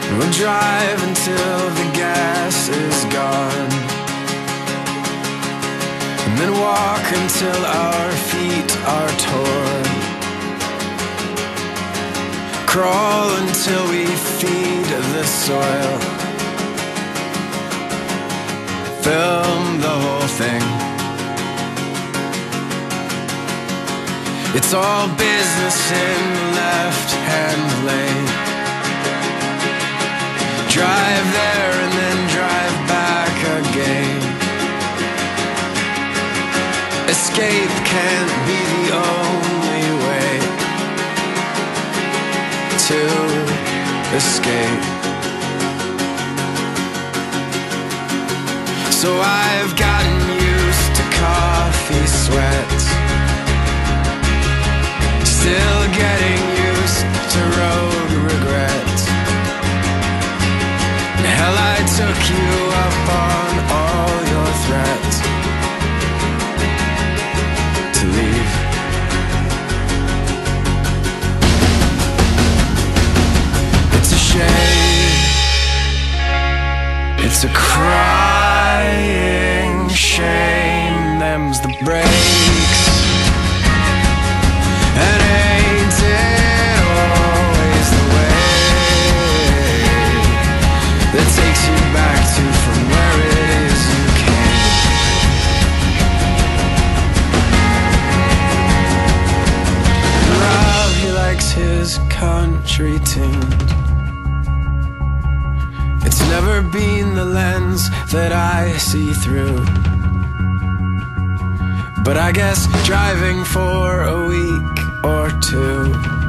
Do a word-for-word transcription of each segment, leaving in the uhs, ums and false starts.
We'll drive until the gas is gone, and then walk until our feet are torn. Crawl until we feed the soil. Film the whole thing. It's all business in the left-hand lane. Drive there and then drive back again. Escape can't be the only way to escape. So I've gotten used to coffee sweats, still getting used to road regrets. Hell, I took you up on all your threats to leave. It's a shame, it's a crying shame. Them's the breaks, and ain't it always the way that takes you back to from where it is you came. Rob, he likes his country tunes. It's never been the lens that I see through, but I guess driving for a week or two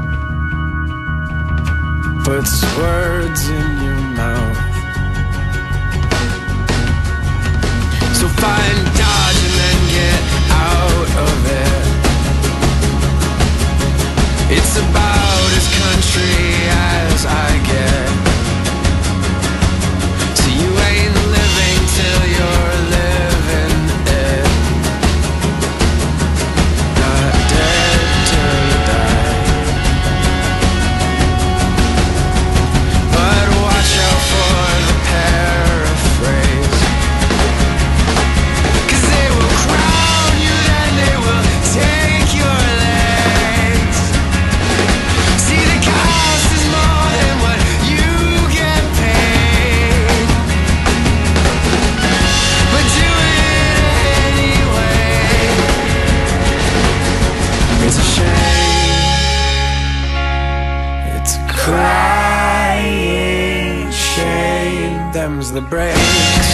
puts words in your mouth. So find Dodge and then get out of it. It's about as country as I get. So you ain't living till you're living it, not dead till you die. But watch out for the paraphrase, 'cause they will crown you, then they will take your legs. See, the cost is more than what you get paid, but do it anyway. It's a shame, it's a crying shame. Them's the breaks,